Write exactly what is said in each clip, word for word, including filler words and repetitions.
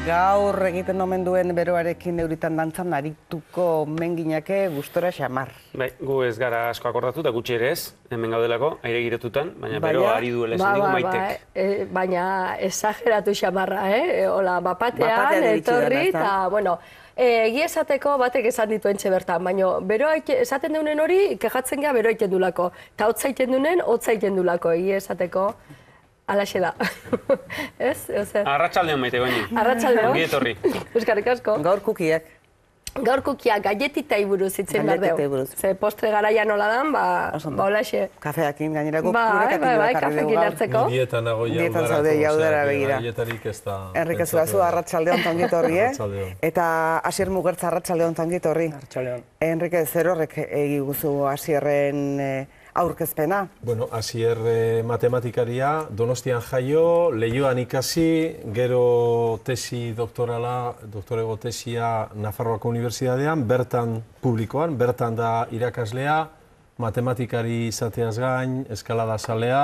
Gaur egiten omen duen beroarekin euritan dantzan arituko menginake gustora xamar. Bai, gu ez gara asko akordatu eta gutxi ere ez, hemen gaudelako, aire girotutan, baina beroa ari duela esan digu Maitek. Baina esageratu xamarra, eh? Ola, bapatean, etorri, eta, bueno, egia esateko batek esan dituen txe bertan, baina beroa esaten dunen hori, kejatzen gea beroa iten dulako. Eta hotza iten dunen, hotza iten dulako, egia esateko. Alaxe da. Ez? Arratsaldeon Maite, baina. Arratsaldeon. Ongi etorri. Euskarrik asko. Gaur kukiak. Gaur kukiak, galletita buruz itzen behar deu. Ze postre garaia nola dan, ba, ba olaxe. Kafeakin gainerako kurekatik bakarri dugu gaur. Kafeakin hartzeko. Dietan nago Dietan zaude jaudara begira. Dietarik ez da... Enrique Zuazu, arratsaldeon tangit horri, eh? Eta Asier Mugertza arratsaldeon tangit horri. Arratsaldeon. Enrique, zer horrek egiguzu Asierren aurkezpena? Bueno, Asier matematikaria, Donostian jaio, Leioan ikasi, gero tesi doktorala, doktorego tesia Nafarroako Unibertsitatean, bertan publikoan, bertan da irakaslea, matematikari izateaz gain, eskalada zalea,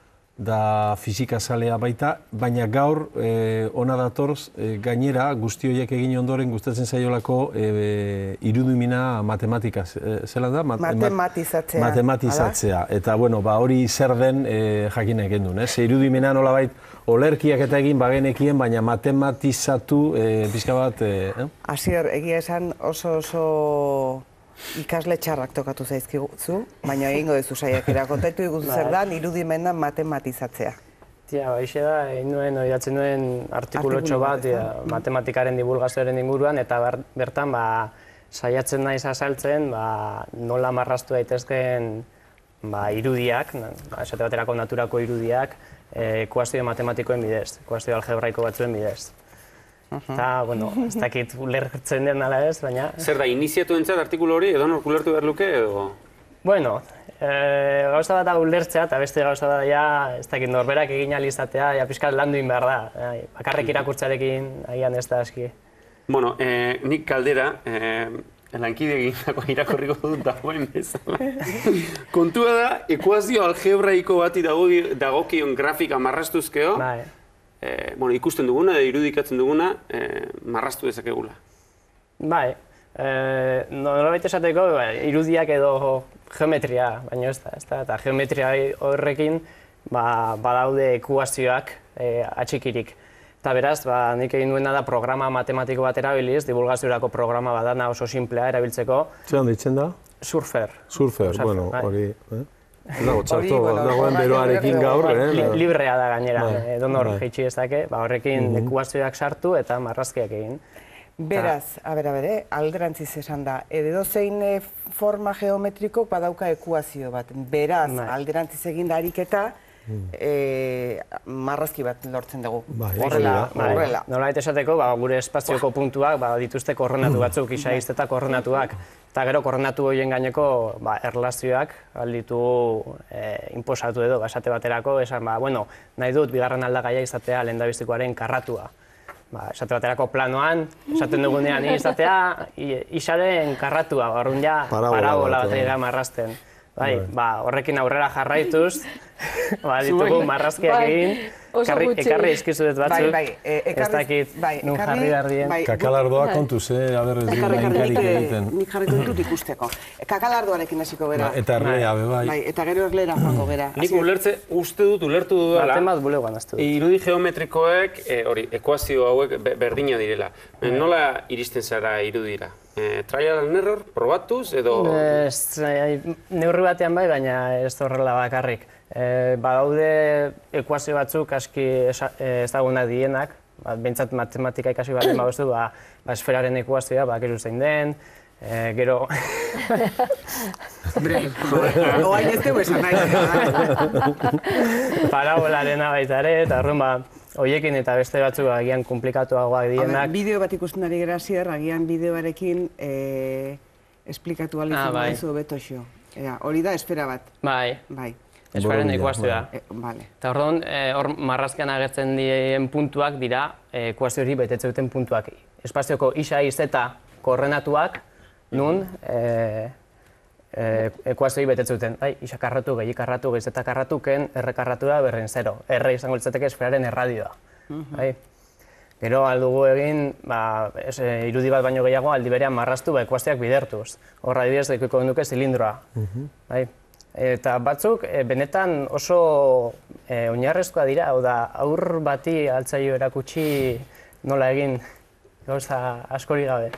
da fizika zalea baita, baina gaur ona datorz gainera guzti horiek egin ondoren gustatzen zaiolako irudimena matematika, zelan da? Matematizatzea. Matematizatzea. Eta, bueno, ba hori zer den jakin egin duen, ez? Irudimena nolabait olerkiak eta egin bagenekien, baina matematizatu pixka bat... Asier, egia esan oso oso ikasle txarrak tokatu zaizkizu, baina egingo duzu saiakera. Kontatu iguzu zer da, irudimena matematizatzea. Tia, baixe da, egin nuen, oidatzen nuen artikulotxo bat matematikaren divulgazioaren inguruan, eta bertan saiatzen naiz azaltzen nola marraztu daitezkeen irudiak, esate baterako naturako irudiak, ekuazio matematikoen bidez, ekuazio algebraiko batzuen bidez. Eta, bueno, ez dakit ulertzen den ala ez, baina... Zer da, iniziatu entzat artikulu hori, edo nork ulertu behar luke, edo...? Bueno, gauza bat da ulertzea, eta beste gauza da, ja, ez dakit norberak egin alizatea, ja, pixkat landuin behar da. Bakarrek irakurtzarekin, agian ez da aski. Bueno, nik kaldera, lankide egindako irakurriko dut dagoen bezala. Kontua da, ekuazio algebraiko bati dagokion grafika marrastuzkeo, bueno, ikusten duguna, irudikatzen duguna, marraztu dezakegula. Bai, nolabait esateko irudiak edo geometria, baina ez da, eta geometria horrekin badaude ekuazioak atxikirik. Eta beraz, nik egin duena da programa matematiko bat erabiliz, divulgaziorako programa bat dana oso simplea erabiltzeko. Zeran ditzen da? Surfer. Surfer, bueno, hori... Dago txarto, dagoen beroarekin gaur, eh? Librea da gainera, edonor jeitsi ezake, horrekin ekuazioak sartu eta marrazkiak egin. Beraz, a ber, a ber, alderantziz esan da, edozein forma geometriko badauka ekuazio bat. Beraz, alderantziz egin da ariketa, marrazki bat lortzen dugu. Horrela. Nolabait esateko, gure espazioko puntuak dituzte koordenatu batzuk, isa eta koordenatuak. Eta gero koordenatu horien gaineko erlazioak alditu inposatu edo, esate baterako, esan, bueno, nahi dut bigarren aldagaia izatea lehendabizikoaren karratua. Esate baterako planoan, esaten dugunean izatea, isaren karratua, horren ja parabola bat egira marrazten. Horrekin aurrera jarraituz, ditugu marrazkiak egin, ekarri izkizudet batzuk, ez dakit nun jarri behar dien. Kakalardoa kontuz, eh? Aber, ez dira inkarik egiten. Nik jarriko dut ikusteko. Kakalardoarekin hasiko gera. Eta erlea, bebai. Eta gero erleera joango gera. Nik ulertze, uste dut, ulertu dudala. Baten bat bulegoan aztu dut. Irudi geometrikoek, hori, ekuazio hauek berdina direla. Nola iristen zara irudira? Trial and error, probatuz, edo... Neurri batean bai, baina ez horrela bakarrik. Badaude ekuazio batzuk aski ezagunak dienak, behintzat matematika ikasi baten bauztu, esferaren ekuazioa, bakizu zein den, gero... Oain ez dugu esan nahi. Parabolarena baita ere, eta horren ba, horiekin eta beste batzuk agian komplikatuagoak dienak. Bideo bat ikusten ari gara Asier, agian bideoarekin esplikatu alizu baizu betoxo. Hori da esfera bat. Bai. Bai. Esferaren ekuazioa. Eta horren, hor marrazkian agertzen dien puntuak dira ekuazio hori betetzen duten puntuak. Espazioko isa, iz eta koordenatuak nun ekuazioi betetzen duten. Isa karratu, gehi karratu, gehi zeta karratu, ken erre karratu da berren zero. Erre izango litzateke esferaren erradioa. Gero aldugu egin, irudi bat baino gehiago aldi berean marraztu ekuazioak bidertuz. Horra adibidez, daukiko duke zilindroa. Eta batzuk, benetan oso oinarrezkoa dira, hau da, aur bati altzaio erakutsi nola egin gauza askori gabe.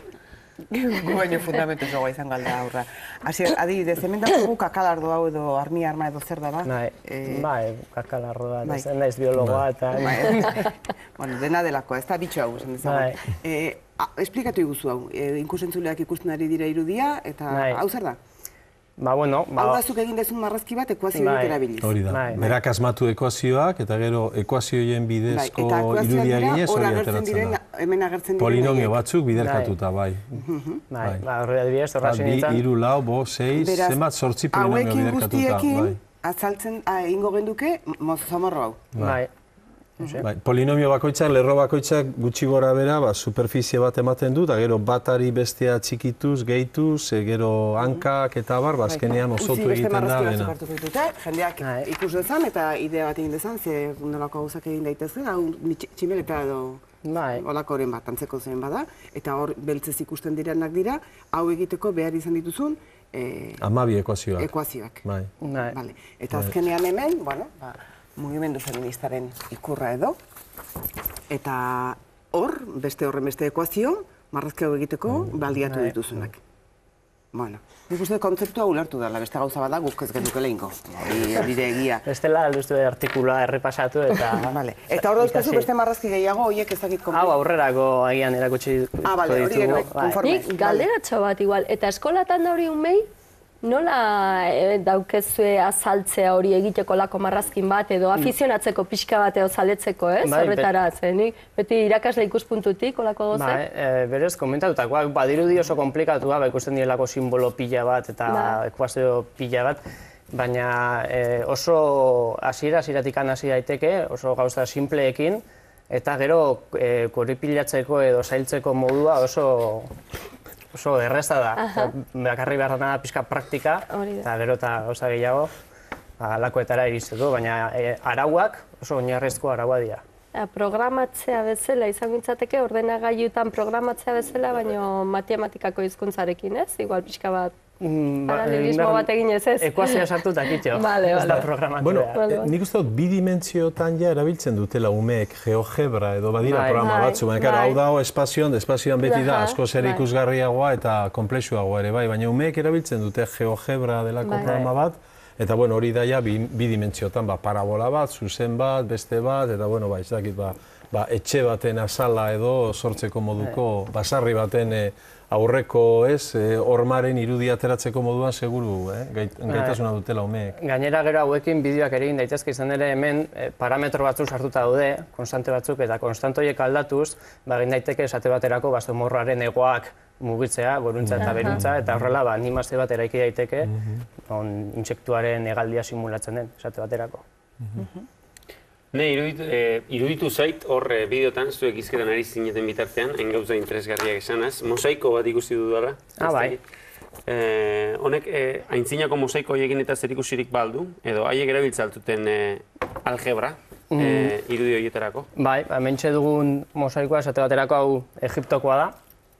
Gu baino fundamentu zogoa izan galda aurra. Adibidez, hemen dago kakalardo hau edo armi arma edo zer da ba? Bai, kakalardo da, ez naiz biologoa eta... Bueno, dena delako, ez da bitxo hau esan dezagun. Esplikatu iguzu hau, ikusentzuleak ikusten ari dira irudia, eta hau zer da? Ba, bueno... Hau da zuk egin dezun marrazki bat ekuazioak erabiliz. Hori da, berak asmatu ekuazioak, eta gero ekuazioen bidezko irudia ginez hori ateratzen da. Hemen agertzen diren... Polinomio batzuk biderkatuta, bai. Bai, horri adibidez, horra zinitzen. Bi, iru, lau, bo, sei, zenbat sortzi polinomio biderkatuta. Hauekin guztiekin, azaltzen, ingo genduke, zamorro hau. Bai. Polinomio bakoitzak, lerro bakoitzak gutxi gora bera, superfizie bat ematen du, eta gero batari bestea txikituz, gehituz, gero hankak eta bar, azkenean osotu egiten da dena. Jendeak ikus dezan eta idea bat egin dezan, ze nolako gauzak egin daitezke, hau tximeleta edo olako horren bat, antzeko zen bada, eta hor beltzez ikusten direnak dira, hau egiteko behar izan dituzun hamabi ekuazioak. Ekuazioak. Eta azkenean hemen, bueno, mugimendu feministaren ikurra edo, eta hor, beste horren beste ekuazio, marrazki hau egiteko baldiatu dituzunak. Bueno, nik uste kontzeptua ulertu dela, beste gauza bada guk ez genuke lehinko, dire egia. Bestela, alduztu artikulua errepasatu eta... Eta hor dauzkazu beste marrazki gehiago, horiek ez dakit konpletu. Hau aurrerako agian erakutsi ditugu. Ah, bale, hori genuen, konforme. Nik galderatxo bat igual, eta eskolatan da hori unmei, nola daukezue azaltzea hori egiteko lako marrazkin bat edo afizionatzeko pixka bat edo zaletzeko, ez? Horretara, zenik, beti irakasle ikuspuntutik, olako goze? Berez, komentatutakoak, badirudi oso komplikatua, ikusten direlako simbolo pila bat eta ekuazio pila bat, baina oso hasiera-hasieratik hasi daiteke, oso gauza simpleekin, eta gero korripilatzeko edo zailtzeko modua oso... oso erreza da, bakarri behar dena pixka praktika, eta gero eta gauza gehiago lakoetara iristeko, baina arauak oso oinarrizko araua dira. Programatzea bezala, izan gintzateke, ordenagailutan programatzea bezala, baina matematikako hizkuntzarekin, ez? Igual pixka bat paralelismo bat egin ez ez? Ekuazioa sartu eta kitxo, ez da programatu behar. Nik uste dut, bi dimentsiotan ja erabiltzen dutela umeek GeoGebra edo badira programa batzu, baina hau da espazioan, espazioan beti da, asko zer ikusgarriagoa eta komplexuagoa ere bai, baina umeek erabiltzen dute GeoGebra delako programa bat, eta bueno, hori da ja bi dimentsiotan, parabola bat, zuzen bat, beste bat, eta bueno, ba, ez dakit, ba, etxe baten azala edo sortzeko moduko, basarri baten aurreko, ez, hormaren irudia ateratzeko moduan seguru, gaitasuna dutela umeek. Gainera gero hauekin bideoak ere egin daitezke izan ere hemen parametro batzuk sartuta daude, konstante batzuk, eta konstante horiek aldatuz, egin daiteke esate baterako bastomorroaren egoak mugitzea, goruntza eta beruntza, eta horrela animazio bat eraiki daiteke, intsektuaren hegaldia simulatzen den, esate baterako. Ne, iruditu zait, hor bideotan, zuek izketan ari zineten bitartean, hain gauza interesgarriak esanaz, mosaiko bat ikusi dudala. Ah, bai. Honek, aintzinako mosaiko horiekin eta zer ikusirik baldu, edo haiek erabiltzaltuten algebra, irudi horietarako. Bai, hementxe dugun mosaikoa, esate baterako hau Egiptokoa da.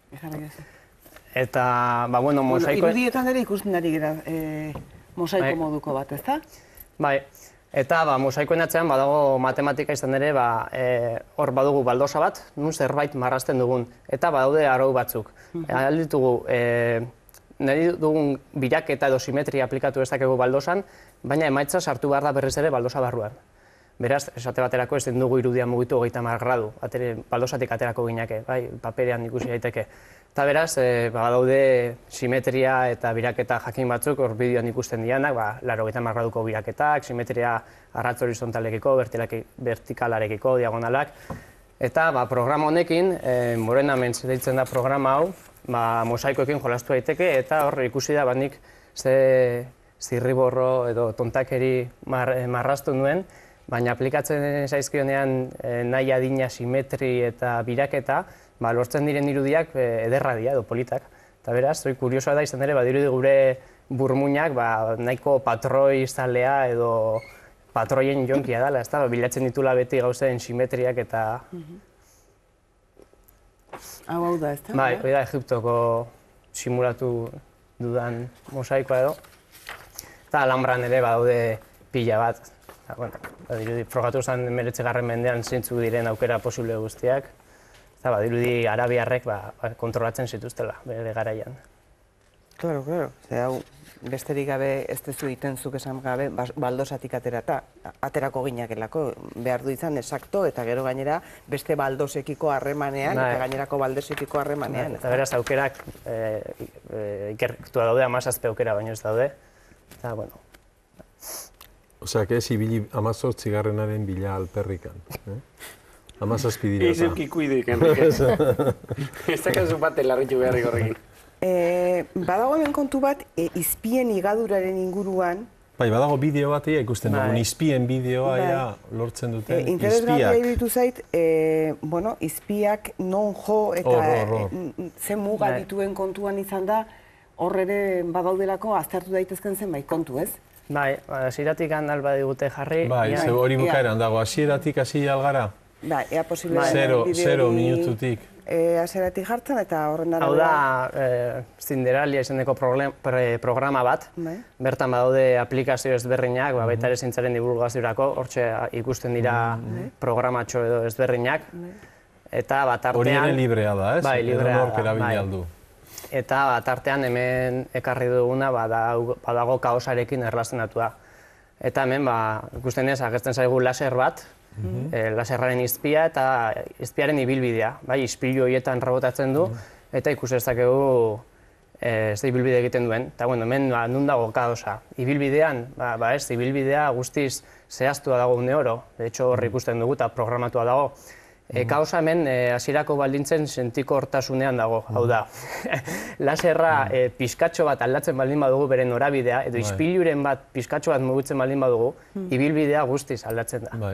Eta, ba, bueno, mosaiko... Irudietan ere ikusten ari gara mosaiko moduko bat, ez da? Bai. Eta mosaikoen atzean badago matematika izan ere, hor badugu baldosa bat, nun zerbait marrazten dugun, eta badaude arau batzuk. Alditugu, nahi dugun biraketa edo simetria aplikatu dezakegu baldosan, baina emaitza sartu behar da berriz ere baldosa barruan. Beraz, esate baterako ez dugu irudia mugitu hogeita hamar gradu, baldosatik aterako gineke, paperean ikusi daiteke. Eta beraz, badaude simetria eta biraketa jakin batzuk hor bideoan ikusten dianak, laurogeita hamar graduko biraketak, simetria arratz horizontalekiko, vertikalarekiko, diagonalak. Eta programa honekin, Morena Ments deitzen da programa hau, mosaikoekin jolastu daiteke, eta hor ikusi da nik ze zirriborro edo tontakeri marraztu nuen, baina aplikatzen zaizkionean nahi adina simetri eta biraketa, lortzen diren irudiak ederra dira edo politak. Eta beraz, kuriosoa da izan ere, badirudi gure burmuinak nahiko patroi zalea edo patroien jonkia dela, bilatzen ditula beti gauzen simetriak eta Hau hau da, ez da? Bai, hori da Egiptoko simulatu dudan mosaikoa edo. Eta Alhambran ere badaude pila bat. Eta, bueno, badirudi, frogatu zen emeretzigarren mendean zeintzuk diren aukera posible guztiak. Eta badirudi arabiarrek kontrolatzen zituztela, bere garaian. Claro, claro. Ze hau, besterik gabe ez dezu egiten zuk esan gabe, baldosatik aterata, aterako ginakelako, behar du izan esakto, eta gero gainera beste baldosekiko harremanean, eta gainerako baldosekiko harremanean. Eta beraz, aukerak ikertua daude, amazazpe aukera baino ez daude. Eta, bueno. Osea, que ez ibili amazortzigarrenaren bila alperrikan. Amazazpi dira. Izuk ikuidik, Enrique. Ez dakazu bat elarritu beharrik horrekin. Badago hemen kontu bat, izpien higaduraren inguruan. Bai, badago bideo bat ikusten dugu, izpien bideoa lortzen duten izpiak. Interesgarria iruditu zait, bueno, izpiak non jo eta ze muga dituen kontuan izan da, hor ere badaudelako aztertu daitezken zenbait kontu, ez? Bai, hasieratik handal badigute jarri. Bai, hori bukaeran dago, hasieratik hasi algara? Bai, ea posible Zero minututik. Hasieratik jartzen eta horren arabera. Hau da, Zinderalia izeneko programa bat. Bertan badaude aplikazio ezberdinak, baita ere zintzaren divulgaziorako, hortxe ikusten dira programatxo edo ezberdinak. Eta bat artean... Hori ere librea da, ez? Bai, librea da. Eta bat artean hemen ekarri duguna badago kaosarekin erlazionatua. Eta hemen ikusten ez, agertzen zaigu laser bat, laserraren izpia eta izpiaren ibilbidea. Izpilu horietan rebotatzen du, eta ikusi dezakegu ez da ibilbide egiten duen. Eta hemen nun dago kaosa. Ibilbidean, ez, ibilbidea guztiz zehaztua dago une oro. De hecho, horri ikusten dugu eta programatua dago. Kaosa hemen hasierako baldintzen sentiko hortasunean dago, hau da. Laserra pizkatxo bat aldatzen baldin badugu bere norabidea, edo izpiluren bat pizkatxo bat mugitzen baldin badugu, ibilbidea guztiz aldatzen da.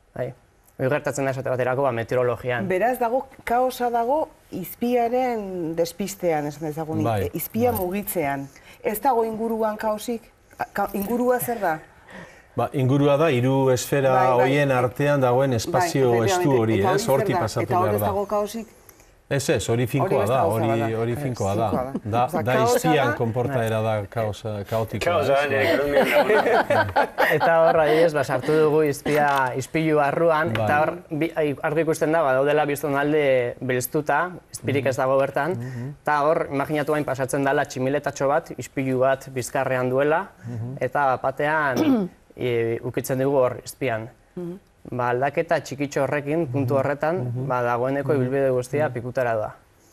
Hori gertatzen da esate baterako meteorologian. Beraz dago, kaosa dago izpiaren despistean, esan dezagun, izpia mugitzean. Ez dago inguruan kaosik? Ingurua zer da? Ingurua da, hiru esfera horien artean dagoen espazio estu hori, ez? Hortik pasatu behar da. Eta hori ez dago kaosik? Ez ez, hori finkoa da, hori finkoa da. Da izpian konportaera da kaotikoa. Kaosa, nire karunien Eta hor, adibidez, sartu dugu izpilu barruan, eta hor, argi ikusten da, daudela biztonalde belztuta, izpirik ez dago bertan, eta hor, imaginatu bain pasatzen dela tximiletatxo bat, izpilu bat bizkarrean duela, eta batean ukitzen dugu hor, izpian. Aldaketa txikitxo horrekin, puntu horretan, dagoeneko ibilbide guztia pikutara da.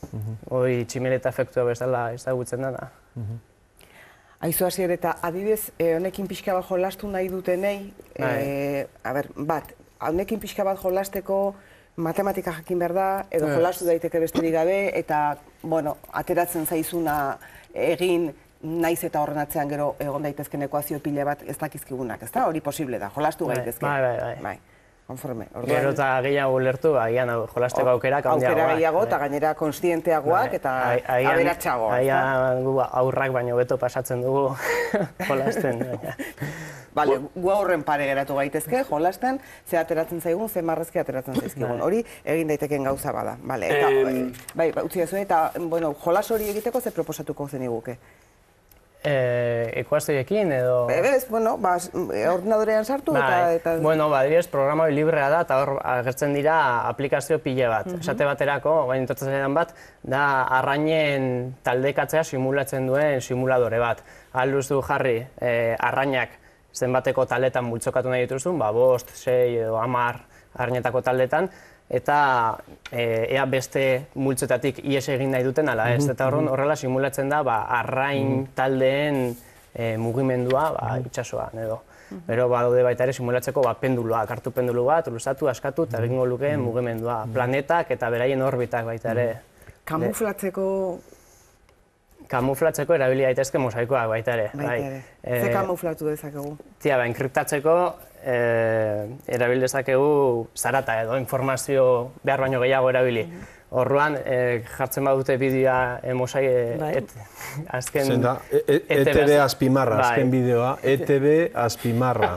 Hoi tximeleta efektua bezala ezagutzen dena. Aizu hasier eta adibidez, honekin pixka bat jolastu nahi dutenei, bat, honekin pixka bat jolasteko matematika jakin behar da, edo jolastu daiteke besterik gabe, eta, bueno, ateratzen zaizuna egin, naiz eta horren atzean gero egon daitezken ekuazio pila bat ez dakizkigunak, ez da? Hori posible da, jolastu gaitezke. Bai, bai, bai. Konforme. Gero eta gehiago ulertu, agian jolasteko aukerak handiagoak. Aukera gehiago eta gainera konstienteagoak eta aberatxagoak. Agian aurrak baino beto pasatzen dugu jolasten. Bale, gu horren pare geratu gaitezke, jolasten, ze ateratzen zaigun, ze marrezke ateratzen zaizkigun. Hori egin daiteken gauza bada. Bai, utzi dezu, eta jolas hori egiteko ze proposatuko zen iguke? Ekuazioekin edo... Ez, bueno, ordenadorean sartu eta... Bueno, badiriz, programa hori librea da eta hor agertzen dira aplikazio pile bat. Esate baterako, baina entotzen bat, da arrainen taldekatzea simulatzen duen simuladore bat. Alduzu jarri, arrainak zenbateko taldetan multzokatu nahi dituzun, bost, sei edo hamar arrainetako taldetan, eta ea beste multzetatik ies egin nahi duten ala ez. Eta horrela simulatzen da arrain taldeen mugimendua itxasoan edo. Bero badaude baita ere simulatzeko penduloak, hartu pendulu bat, luzatu, askatu eta egingo lukeen mugimendua. Planetak eta beraien orbitak baita ere. Kamuflatzeko... Kamuflatzeko erabili daitezke mosaikoak baita ere. Baita ere. Ze kamuflatu dezakegu? Tia, ba, enkriptatzeko erabil dezakegu zarata edo informazio behar baino gehiago erabili. Orduan, jartzen badute bideoa emosai, azken... Zenda, E T B azpimarra, azken bideoa, E T B azpimarra.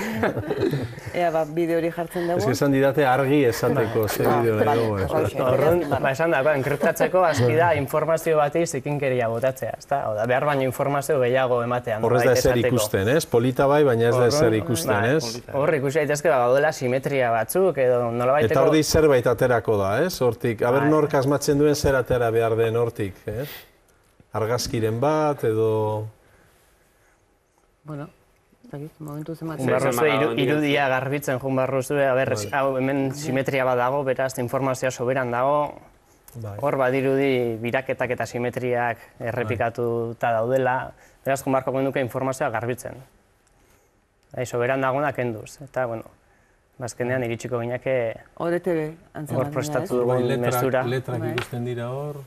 Ea, ba, bideo hori jartzen dugu. Ez que esan didate argi esateko, ze bideo dugu. Orduan, ba, esan dago, enkriptatzeko azki da informazio bati zikinkeria botatzea, ezta? Oda, behar baino informazio gehiago ematean. Horrez da ezer ikusten, ez? Polita bai, baina ez da ezer ikusten, ez? Hor ikusi daitezke, gaudela simetria batzuk, edo nolabaiteko... Eta hor zerbait aterako da, ez? Hortik, aber nork asmatzen duen zer atera behar den hortik, ez? Argazkiren bat, edo... Bueno, ez dakit, momentu zematzen. Junbarruzue irudia garbitzen junbarruzue, aber, hau hemen simetria bat dago, beraz, informazioa soberan dago, hor badirudi biraketak eta simetriak errepikatuta daudela, beraz, junbarko genduke informazioa garbitzen. Soberan dagoena kenduz, eta, bueno, bazkenean iritsiko gineke hor E T B antzematen hor prestatu dugun mestura. Letrak ikusten dira hor,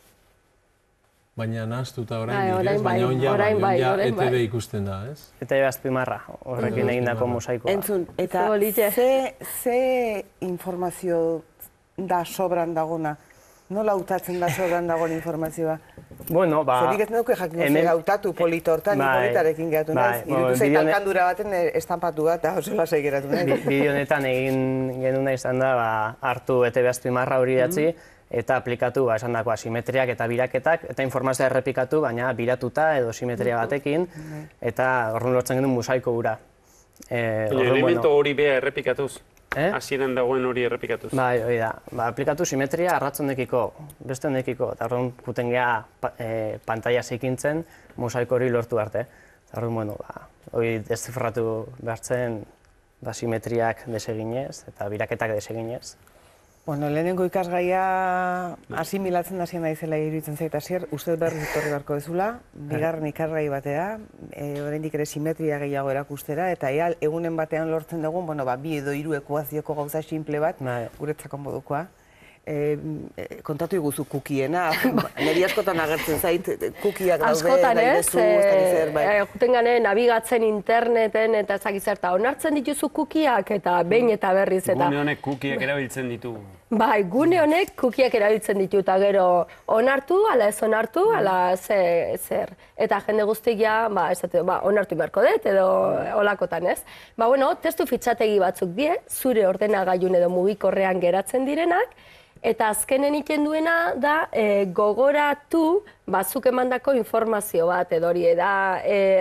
baina nahaztuta orain direz, baina on ja E T B ikusten da, ez? E T B azpimarra, horrekin egindako mosaikoa. Entzun, eta ze informazio da sobran dagona? Nola hautatzen da sobran dagoen informazioa? Bueno, ba... Zerik ez nuke jakin zer hautatu polito hortan, ni politarekin geratu naiz. Irutu zait alkandura baten estampatu bat, eta oso lasai geratu naiz. Bideo honetan egin genuna izan da, hartu E T B azpimarra hori idatzi, eta aplikatu esan dagoa simetriak eta biraketak, eta informazioa errepikatu, baina biratuta edo simetria batekin, eta horren lortzen genuen mosaiko gura. Elemento hori beha errepikatuz? Hasieran dagoen hori errepikatuz? Bai, hori da. Aplikatu simetria arratzondekiko, beste hondekiko, eta horren puten geha pantalla zikintzen mosaiko hori lortu arte. Eta horren, bueno, hori deszifratu behartzen simetriak deseginez eta biraketak deseginez. Bueno, lehenengo ikasgaia asimilatzen da ziena izela iruditzen zait hasier, uste berriz etorri beharko dezula, bigarren ikasgai batera, oraindik ere simetria gehiago erakustera, eta ea egunen batean lortzen dugun, bueno, ba, bi edo hiru ekuazioko gauza simple bat, guretzako modukoa. Kontatu iguzu kukiena, niri askotan agertzen zait, kukiak daude, daidezu, ez dakit zer, bai. Juten gane, nabigatzen interneten eta ez dakit zer, eta onartzen dituzu kukiak eta behin eta berriz eta... Gune honek kukiak erabiltzen ditu. Bai, gune honek kukiak erabiltzen ditu eta gero onartu, ala ez onartu, ala zer. Eta jende guztik ja, onartu beharko dut edo olakotan ez. Ba, bueno, testu fitxategi batzuk die, zure ordenagailun edo mugikorrean geratzen direnak, eta azkenen iten duena da gogoratu bazuk emandako informazio bat, edo hori, da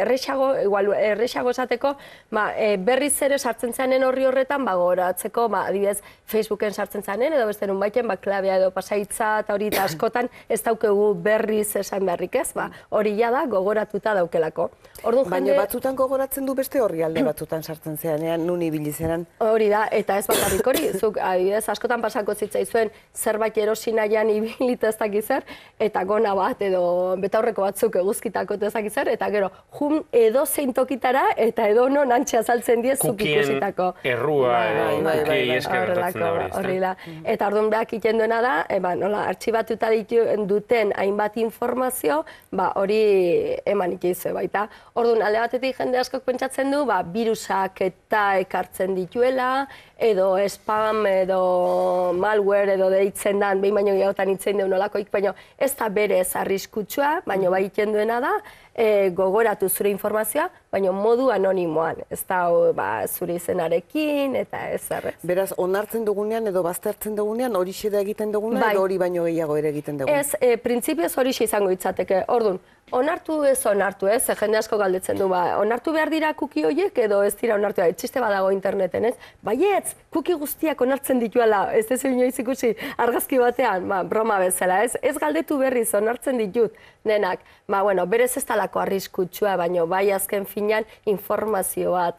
errexago esateko berriz ere sartzen zanen horri horretan gogoratzeko, adibidez, Facebooken sartzen zanen, edo beste nun baiten, klabea edo pasaitza eta hori eta askotan ez daukegu berriz esan beharrik ez, hori da gogoratuta daukelako. Baina batzutan gogoratzen du beste horri alde batzutan sartzen zeanean, nun ibili zeran? Hori da, eta ez bakarrik hori, zuk, adibidez, askotan pasako zitzaizuen zerbait erosi nahian ibilit ez dakizer, eta gona bat edo betaurreko batzuk eguzkitako ez dakizer, eta gero, jun edo zein tokitara, eta edo non antxe azaltzen diez zuk ikusitako. Kukien errua edo kukiei eskerretatzen da hori, ez da? Eta orduan behak iten duena da, nola, artxibatuta duten hainbat informazio, hori eman ikizue baita. Orduan, alde batetik jende askok pentsatzen du, virusak eta ekartzen dituela, edo spam, edo malware, edo deitzen dan, behin baino gehiagotan itzen deun olakoik, baina ez da berez arriskutsua, baina bai iten duena da, gogoratu zure informazioa, baina modu anonimoan, ez da zure izenarekin, eta ez errez. Beraz, onartzen dugunean edo baztertzen dugunean, hori xeda egiten dugunean, edo hori baino gehiago ere egiten dugunean? Ez, printzipioz hori xe izango itzateke, orduan, onartu ez onartu ez, jende asko galdetzen du, onartu behar dira kuki horiek edo ez dira onartu, etxiste badago interneten ez, baietz, kuki guztiak onartzen dituela, ez ez inoiz ikusi argazki batean, broma bezala ez, ez galdetu berriz onartzen ditut denak, bueno, berez ez talako arriskutsua, baina bai azken finean informazio bat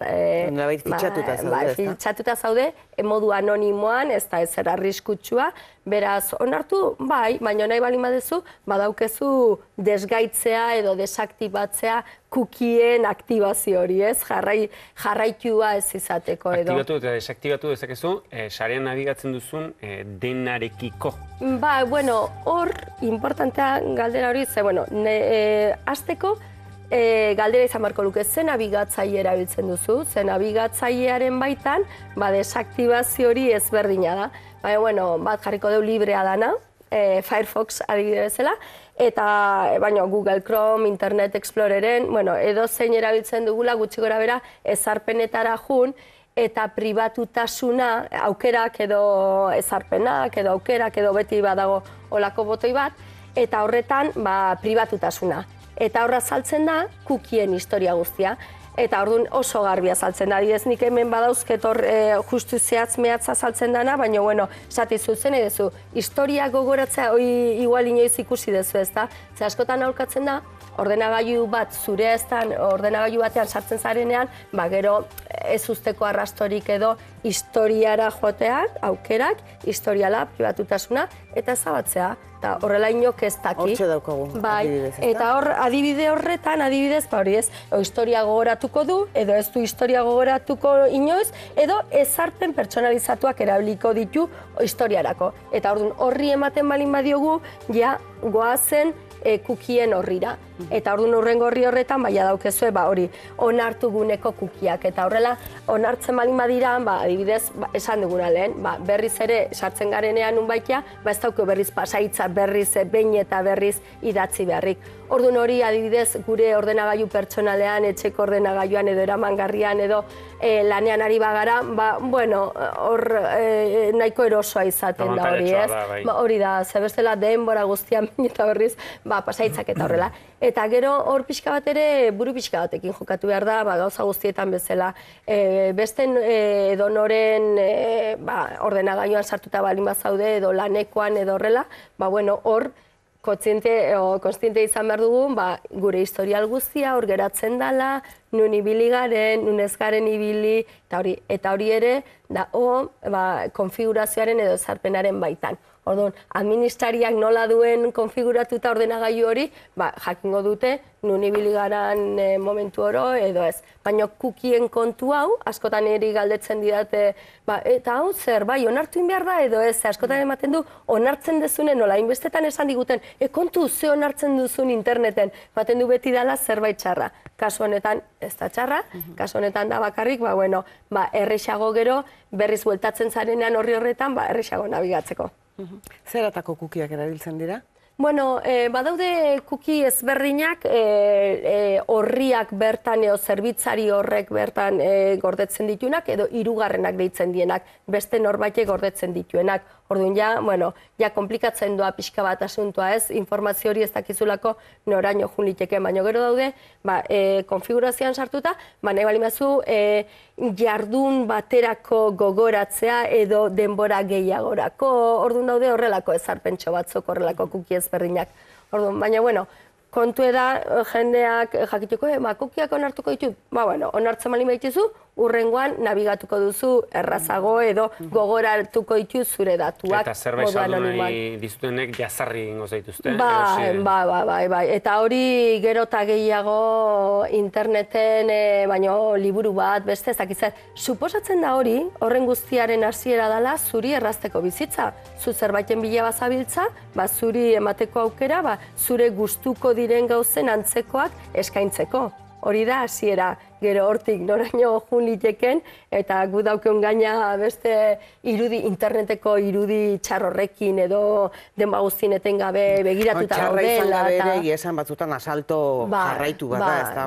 fitxatuta zaude, modu anonimoan, ez da ezer arriskutsua, beraz onartu, bai, baina nahi bali badezu, badaukezu desgaitzea edo desaktibatzea kukien aktibazio hori, ez? Jarraitua ez izateko edo. Aktibatu eta desaktibatu dezakezu, sarean nabigatzen duzun denarekiko. Ba, bueno, hor, importantea galdera hori, ze, bueno, hasteko, galdera izan barko luke, ze nabigatzaile erabiltzen duzu, ze nabigatzailearen baitan, ba, desaktibazio hori ezberdina da. Baina, bueno, bat jarriko deu librea dana, Firefox adibide bezala, eta baina Google Chrome, Internet Exploreren, bueno, edo zein erabiltzen dugula gutxi gora bera ezarpenetara jun, eta pribatutasuna, aukerak edo ezarpenak, edo aukerak edo beti badago olako botoi bat, eta horretan pribatutasuna. Eta horra saltzen da cookien historia guztia. Eta orduan oso garbi azaltzen da, adibidez nik hemen badauzket hor justu zehatz mehatza azaltzen dana, baina, bueno, esati zuzen edezu, historia gogoratzea, hoi igual inoiz ikusi dezu ez da, ze askotan aurkatzen da, ordenagailu bat zure eztan, ordenagailu batean sartzen zarenean, ba gero ez usteko arrastorik edo historiara joateak, aukerak, historiala, pribatutasuna, eta ezabatzea. Eta horrela inok ez daki. Hortxe daukagu, adibidez, ez da? Eta hor, adibide horretan, adibidez, ba hori ez, historia gogoratuko du, edo ez du historia gogoratuko inoiz, edo ezarpen pertsonalizatuak erabiliko ditu historiarako. Eta orduan horri ematen balin badiogu, ja goazen kukien horrira. Eta orduan urrengo horri horretan, baina daukezue, ba hori, onartu guneko kukiak. Eta horrela, onartzen balin badira, ba, adibidez, esan duguna lehen, ba, berriz ere sartzen garenean unbaitea, ba ez dauke berriz pasaitza, berriz behin eta berriz idatzi beharrik. Orduan hori, adibidez, gure ordenagailu pertsonalean, etxeko ordenagailuan edo eramangarrian edo lanean ari bagara, ba, bueno, hor nahiko erosoa izaten da hori, ez? Hori da, zebestela denbora guztian eta berriz, ba, pasaitzak eta horrela. Eta gero hor pixka bat ere buru pixka batekin jokatu behar da, ba, gauza guztietan bezala. Besten edonoren ordenagailuan sartuta balin bazaude edo lanekoan edo horrela, ba, bueno, hor kontziente izan behar dugu, gure historial guztia hor geratzen dela, nun ibili garen, nun ez garen ibili, eta hori ere, da, konfigurazioaren edo ezarpenaren baitan. Orduan, administrariak nola duen konfiguratuta ordenagailu hori, jakingo dute, nun ibili garan momentu oro edo ez. Baina kukien kontu hau, askotan eri galdetzen didate, eta hau zer, bai, onartu behar da edo ez, askotan ematen du, onartzen dezunen, nola, inbestetan esan diguten, e kontu ze onartzen duzun interneten, ematen du beti dela zerbait txarra. Kasu honetan ez da txarra, kasu honetan da bakarrik, ba, bueno, ba, errexago gero, berriz bueltatzen zarenean horri horretan, ba, errexago nabigatzeko. Zeratako kukiak erabiltzen dira? Bueno, badaude kuki ezberdinak, horriak bertan edo zerbitzari horrek bertan gordetzen dituenak edo hirugarrenak deitzen dienak, beste norbaitek gordetzen dituenak. Orduan ja, bueno, ja komplikatzen doa pixka bat asuntoa ez, informazio hori ez dakizulako noraino jun liteke, baina gero daude, konfigurazioan sartuta, nahi bali mazu jardun baterako gogoratzea edo denbora gehiagorako, orduan daude horrelako ezarpentxo batzuk, horrelako kuki ezberdinak. Orduan, baina, bueno, kontu eda jendeak jakituko, ema, kukiak onartuko ditu, ba, bueno, onartzen bali baitizu, urrengoan nabigatuko duzu errazago edo gogoratuko ditu zure datuak. Eta zerbait saldu nahi dizutenek jazarri ingo zaituzte? Bai, bai, bai, bai. Eta hori gero eta gehiago interneten, baino liburu bat, beste ezakizet. Suposatzen da hori, horren guztiaren hasiera dela zuri errazteko bizitza. Zu zerbaiten bila bazabiltza, ba, zuri emateko aukera, ba, zure gustuko diren gauzen antzekoak eskaintzeko. Hori da, hasiera, gero hortik noraino jun liteken, eta gu daukeun gaina beste irudi, interneteko irudi txarrorrekin edo denba guztien etengabe begiratuta gaudela. Txarra izan gabe ere, esan batzutan asalto jarraitu bat da, ez da,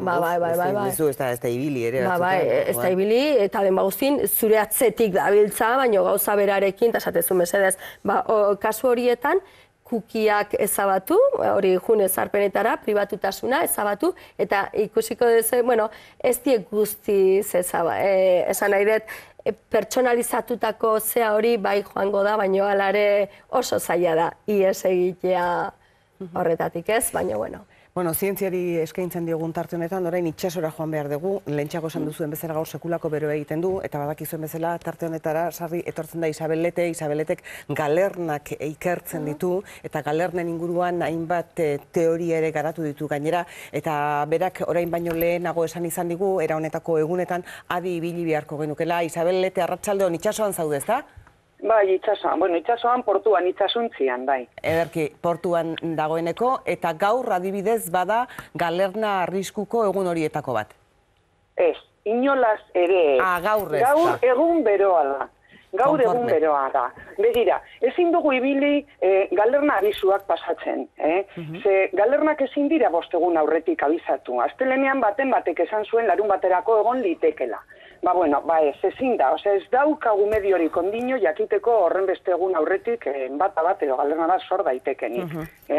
ez da ibili ere. Ez da ibili, eta denba guztien zure atzetik dabiltza, baina gauza berarekin, eta esatezun mesedez, kasu horietan, kukiak ezabatu, hori jun ezarpenetara, pribatutasuna ezabatu, eta ikusiko duzu, bueno, ez diek guztiz ezaba, esan nahi dut, pertsonalizatutako zea hori bai joango da, baina alare oso zaila da, ies egitea horretatik ez, baina bueno. Bueno, zientziari eskaintzen diogun tarte honetan, orain itsasora joan behar dugu, lehentxako esan duzuen bezala gaur sekulako bero egiten du, eta badakizuen bezala tarte honetara sarri etortzen da Isabelete, Isabeletek galernak ikertzen ditu, eta galernen inguruan hainbat teoria ere garatu ditu gainera, eta berak orain baino lehenago esan izan digu, era honetako egunetan adi ibili beharko genukela. Isabelete, arratsaldeon itsasoan zaude, ezta? Bai, itsasoan, bueno, itsasoan portuan, itsasuntzian, bai. Ederki, portuan dagoeneko, eta gaur adibidez bada galerna arriskuko egun horietako bat. Ez, inolaz ere ez. Ah, gaur ez da. Gaur egun beroa da. gaur egun beroa da. Begira, ezin dugu ibili galerna abizuak pasatzen. Ze galernak ezin dira bostegun aurretik abizatu. Astelenean baten batek esan zuen larun baterako egon litekela. Ba, bueno, ba ez, ezin da. Osea, ez daukagu mediorik ondino jakiteko horren beste egun aurretik bata bat edo galerna bat sor daitekenik.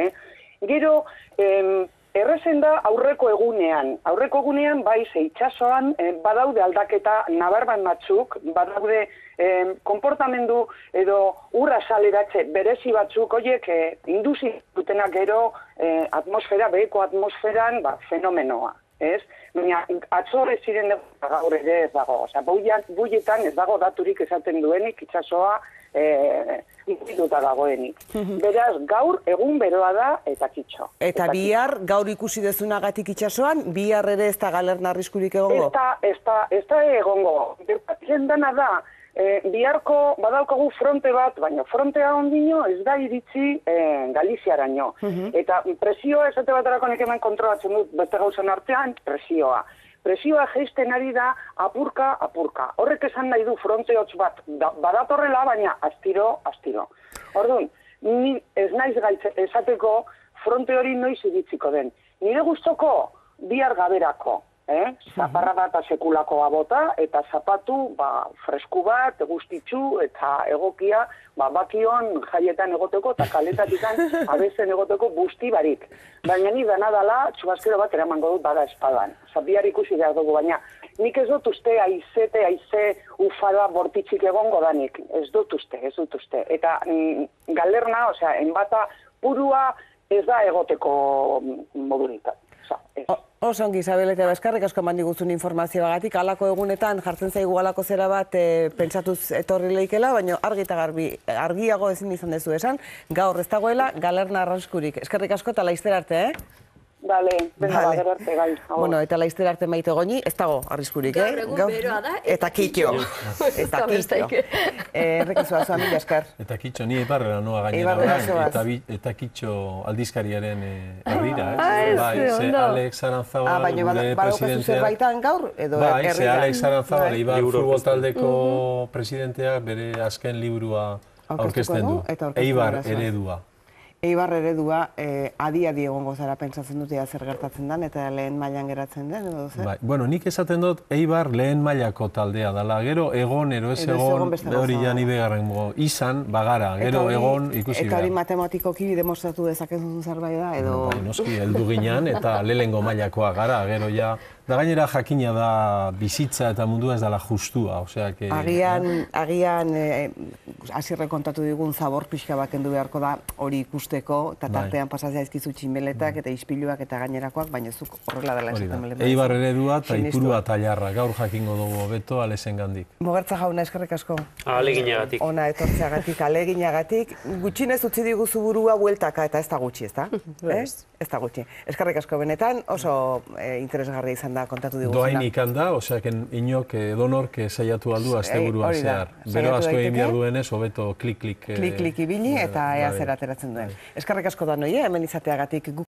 Gero, errezen da aurreko egunean. Aurreko egunean, bai, ze itxasoan, badaude aldaketa nabarban batzuk, badaude konportamendu edo urra saleratze berezi batzuk, oiek induzi dutenak gero atmosfera, beheko atmosferan, fenomenoa. Baina, atzor ez ziren gaur ere ez dago. Osea, buietan ez dago daturik esaten duenik itxasoa ikututa dagoenik. Beraz, gaur egun beroa da eta kitxo. Eta bihar, gaur ikusi dezunagatik itxasoan, bihar ere ez da galerna arriskurik egongo? Ez da egongo. Bertatzen dena da, biharko badaukagu fronte bat, baina frontea ondino ez da iritzi Galiziaraino. Eta presioa, esate baterako nik hemen kontrolatzen dut beste gauzen artean, presioa. Presioa jeisten ari da apurka, apurka. Horrek esan nahi du fronte hotz bat badatorrela, baina astiro, astiro. Orduan, ni ez naiz gaitze esateko fronte hori noiz iritziko den. Nire gustoko bihar gaberako. Zaparra bat sekulakoa bota eta zapatu fresku bat, guztitzu eta egokia bakion jaietan egoteko eta kaletatikan abezen egoteko busti barik. Baina ni dana dala txubaskero bat eramango dut bada espadan. Bihar ikusi behar dugu, baina nik ez dut uste aizete, aize ufada bortitzik egongo danik. Ez dut uste, ez dut uste. Eta galerna, osea, enbata purua ez da egoteko moduritat. Osongi, Isabel, eta eskerrik asko eman diguzun informazioagatik, halako egunetan jartzen zaigu halako zera bat pentsatuz etorri lehikela, baina argi eta argiago ezin izan dezu esan, gaur ez dagoela galerna arriskurik. Eskerrik asko eta laizter arte, eh? Bale, benga, gero arte gai. Bueno, eta laizter arte maite goni, ez dago arriskurik, eh? Gaur egun beroa da, eta kitxo. Eta kitxo. Errekizua zoa, mila esker. Eta kitxo, ni Eibarrera noa gainera orain, eta kitxo aldizkariaren herrira, eh? Bai, ze Alex Aranzábal, gure presidentea... Baitan gaur, edo Bai, ze Alex Aranzábal, Eibar futbol taldeko presidenteak bere azken liburua aurkezten du. Eibar eredua. Eibar eredua adi-adi egongo zara pentsatzen dut zer gertatzen den eta lehen mailan geratzen den, edo zer? Bai, bueno, nik esaten dut Eibar lehen mailako taldea dela, gero egon, ero ez egon, hori ja ni begarren izan, bagara, gero egon ikusi behar. Eta hori matematikoki demostratu dezakezun zerbait da, edo... Bai, noski, heldu ginean eta lehengo mailakoa gara, gero ja... Da gainera jakina da bizitza eta mundua ez dela justua, osea que... Agian, agian, hasierre kontatu digun zabor pixka bat kendu beharko da hori ikusteko, eta tartean pasatzea izkizu txinbeletak eta ispiluak eta gainerakoak, baina zuk horrela dela esaten mele. Eibar eredua eta ipurua tailarra, gaur jakingo dugu hobeto Alezen gandik. Mogertza jauna, eskerrik asko. Aleginagatik. Ona etortzeagatik, aleginagatik. Gutxinez utzi diguzu burua bueltaka eta ez da gutxi, ez da? Ez da gutxi. Eskerrik asko benetan, oso interesgarria izan da kontatu diguzuna. Doain ikan da, osea, inok edonork saiatu aldu asteburua zehar. Bero asko egin behar duenez, hobeto klik-klik... Klik-klik ibili eta ea zer ateratzen duen. Eskerrik asko da noi, hemen izateagatik.